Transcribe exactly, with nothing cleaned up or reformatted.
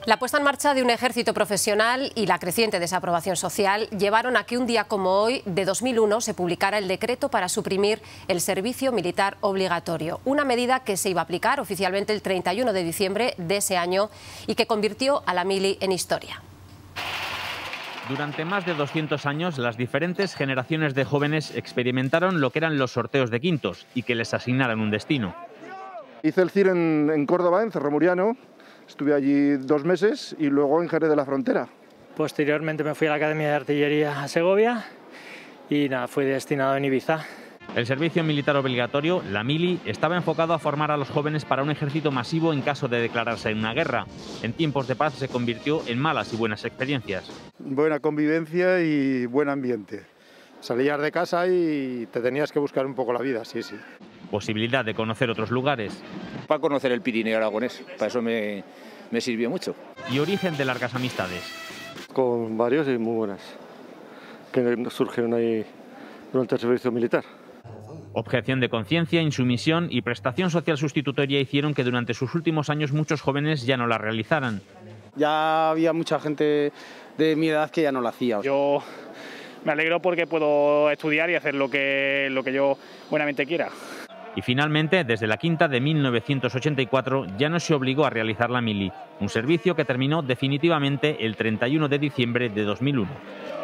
La puesta en marcha de un ejército profesional y la creciente desaprobación social llevaron a que un día como hoy, de dos mil uno, se publicara el decreto para suprimir el servicio militar obligatorio, una medida que se iba a aplicar oficialmente el treinta y uno de diciembre de ese año y que convirtió a la mili en historia. Durante más de doscientos años, las diferentes generaciones de jóvenes experimentaron lo que eran los sorteos de quintos y que les asignaran un destino. Hice el C I R en, en Córdoba, en Cerro Muriano. Estuve allí dos meses y luego en Jerez de la Frontera. Posteriormente me fui a la Academia de Artillería a Segovia y nada, fui destinado en Ibiza. El servicio militar obligatorio, la mili, estaba enfocado a formar a los jóvenes para un ejército masivo en caso de declararse en una guerra. En tiempos de paz se convirtió en malas y buenas experiencias. Buena convivencia y buen ambiente. Salías de casa y te tenías que buscar un poco la vida, sí, sí. Posibilidad de conocer otros lugares. Para conocer el Pirineo aragonés, para eso me, me sirvió mucho. Y origen de largas amistades. Con varios y muy buenas, que surgieron ahí durante el servicio militar. Objeción de conciencia, insumisión y prestación social sustitutoria hicieron que durante sus últimos años muchos jóvenes ya no la realizaran. Ya había mucha gente de mi edad que ya no la hacía. Yo me alegro porque puedo estudiar y hacer lo que, lo que yo buenamente quiera. Y finalmente, desde la quinta de mil novecientos ochenta y cuatro ya no se obligó a realizar la mili, un servicio que terminó definitivamente el treinta y uno de diciembre de dos mil uno.